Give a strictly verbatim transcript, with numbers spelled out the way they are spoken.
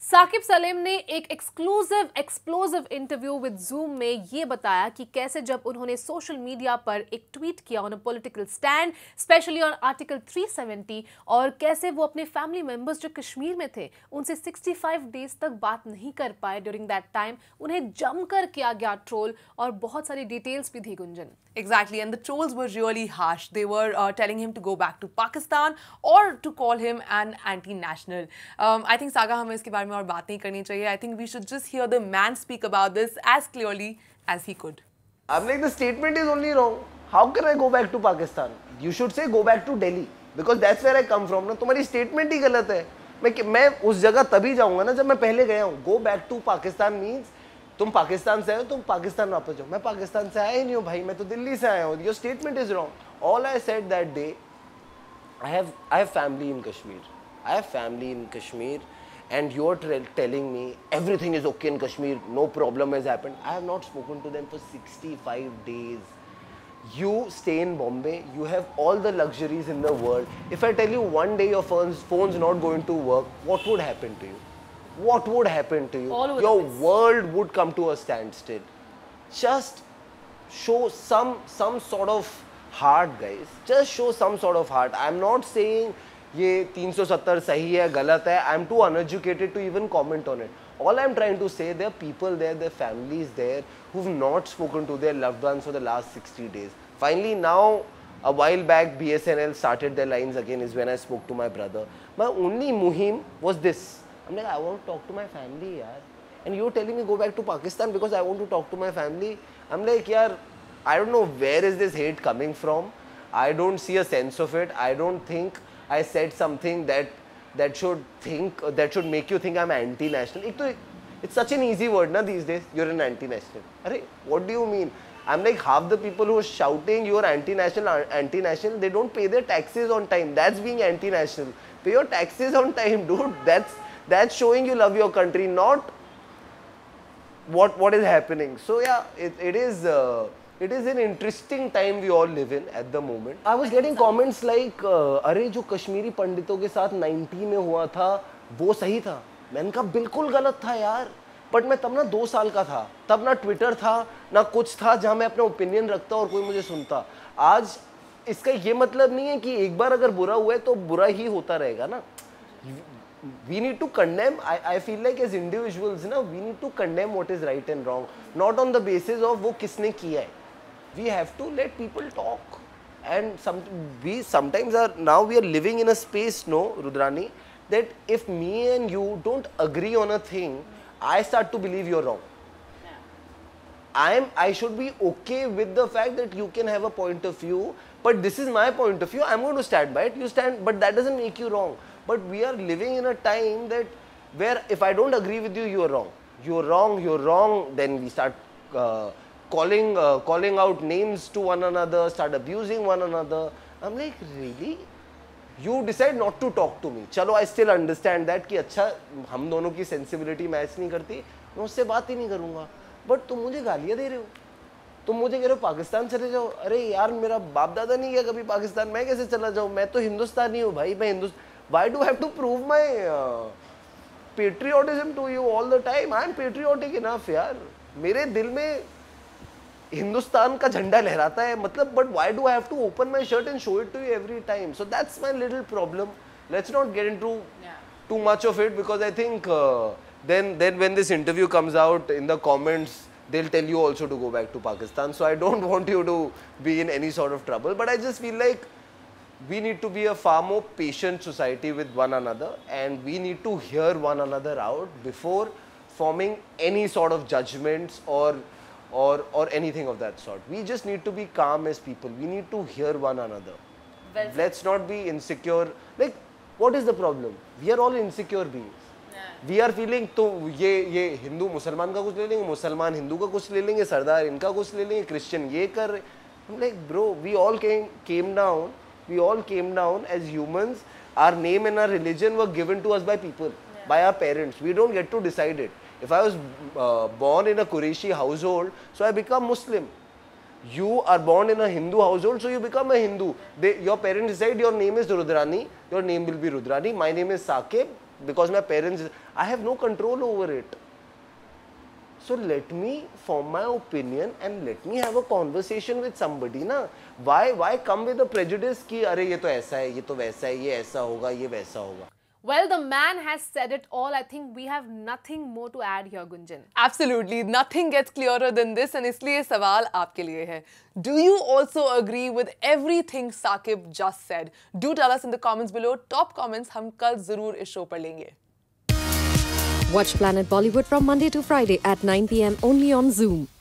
साकिब सलीम ने एक exclusive explosive interview with Zoom में ये बताया कि कैसे जब उन्होंने सोशल मीडिया पर एक ट्वीट किया on a political stand specially on article three seventy और कैसे वो अपने फैमिली मेंबर्स जो कश्मीर में थे उनसे पैंसठ डेज तक बात नहीं कर पाए ड्यूरिंग दैट टाइम, उन्हें जमकर किया गया ट्रोल और बहुत सारी डिटेल्स भी थी Gunjan. Exactly, and the trolls were really harsh. They were uh, telling him to go back to Pakistan or to call him an anti-national. Um, I think Saga हमें इसके बारे में और बात नहीं करनी चाहिए. I think we should just hear the man speak about this as clearly as he could. I'm like, the statement is only wrong. How can I go back to Pakistan? You should say go back to Delhi because that's where I come from. ना तुम्हारी statement ही गलत है. मैं मैं उस जगह तभी जाऊँगा ना जब मैं पहले गया हूँ. Go back to Pakistan means तुम पाकिस्तान से आए हो, तुम पाकिस्तान वापस जाओ. मैं पाकिस्तान से आया ही नहीं हूँ भाई, मैं तो दिल्ली से आया हूँ. Your statement is wrong. All I said that day, I have I have family in Kashmir. I have family in Kashmir, and you're telling me everything is okay in Kashmir, no problem has happened. I have not spoken to them for sixty-five days. You stay in Bombay, you have all the luxuries in the world. If I tell you one day your phone's phone's not going to work, what would happen to you? What would happen to you? Your world would come to a standstill. Just show some some sort of heart, guys. Just show some sort of heart. I'm not saying ये three seventy सही है, गलत है. I'm too uneducated to even comment on it. All I'm trying to say, there are people there, there are families there who've not spoken to their loved ones for the last sixty days. Finally, now, a while back, B S N L started their lines again is when I spoke to my brother. My only muhim was this. I'm like, I want to talk to my family, yaar. And you're telling me go back to Pakistan because I want to talk to my family. I'm like, yaar, I don't know where is this hate coming from. I don't see a sense of it. I don't think I said something that that should think that should make you think I'm anti-national. It's such an easy word, na, these days. You're an anti-national. Arey, what do you mean? I'm like, half the people who are shouting you're anti-national, anti-national, they don't pay their taxes on time. That's being anti-national. Pay your taxes on time, dude. That's that's showing you love your country, not what what is happening. So yeah, it, it is uh, it is an interesting time we all live in at the moment. I was getting comments like, अरे जो कश्मीरी पंडितों के साथ ninety में हुआ था वो सही था. मैंने कहा बिल्कुल गलत था यार. बट मैं तब ना दो साल का था, तब ना ट्विटर था ना कुछ था जहाँ मैं अपना ओपिनियन रखता और कोई मुझे सुनता. आज इसका ये मतलब नहीं है कि एक बार अगर बुरा हुआ है तो बुरा ही होता रहेगा ना. We need to condemn. I, I feel like as individuals, ना, we need to condemn what is right and wrong, not on the basis of वो किसने किया है. We have to let people talk. And some we sometimes are now we are living in a space, no, Rudrani, that if me and you don't agree on a thing, I start to believe you're wrong. I am. I should be okay with the fact that you can have a point of view, but this is my point of view. I'm going to stand by it. You stand, but that doesn't make you wrong. But we are living in a time that where if I don't agree with you, you are wrong. You're wrong. You're wrong. Then we start uh, calling uh, calling out names to one another, start abusing one another. I'm like, really? You decide not to talk to me. चलो, I still understand that कि अच्छा हम दोनों की sensibility match नहीं करती, मैं उससे बात ही नहीं करूँगा. But तुम मुझे गालियाँ दे रहे हो, तुम मुझे कह रहे हो पाकिस्तान चले जाओ. अरे यार, मेरा बाप दादा नहीं गया कभी पाकिस्तान, मैं कैसे चला जाऊँ? मैं तो हिंदुस्तानी हूँ भाई, मैं Hindustan. Why do I have to prove my uh, patriotism to you all the time? I am patriotic enough यार. मेरे दिल में हिंदुस्तान का झंडा लहराता है, मतलब. But why do I have to open my shirt and show it to you every time? So that's my little problem. Let's not get into yeah. too much of it because I think uh, then then when this interview comes out in the comments, they'll tell you also to go back to Pakistan. So I don't want you to be in any sort of trouble. But I just feel like we need to be a far more patient society with one another, and we need to hear one another out before forming any sort of judgments or or or anything of that sort. We just need to be calm as people. We need to hear one another. Well, let's not be insecure. Like, what is the problem? We are all insecure beings. Yeah. We are feeling तो ये ये हिंदू मुसलमान का कुछ ले लेंगे, मुसलमान हिंदू का कुछ ले लेंगे, सरदार इनका कुछ ले लेंगे, क्रिश्चियन ये कर रहे. I'm like, bro, we all came came down. We all came down as humans. Our name and our religion were given to us by people, yeah. by our parents. We don't get to decide it. If I was uh, born in a Quraishi household, so I become Muslim. You are born in a Hindu household, so you become a Hindu. They, your parents decide your name is Rudrani, your name will be Rudrani, my name is Sakib, because my parents, I have no control over it. So let me form my opinion and let me have a conversation with somebody ना. Why why come with a prejudice कि अरे ये तो ऐसा है, ये तो वैसा है, ये ऐसा होगा, ये वैसा होगा. Well, the man has said it all. I think we have nothing more to add here, Gunjan. Absolutely, nothing gets clearer than this, and इसलिए सवाल आपके लिए है. Do you also agree with everything Saqib just said? Do tell us in the comments below. Top comments हम कल जरूर इस show पर लेंगे. Watch Planet Bollywood from Monday to Friday at nine p m only on Zoom.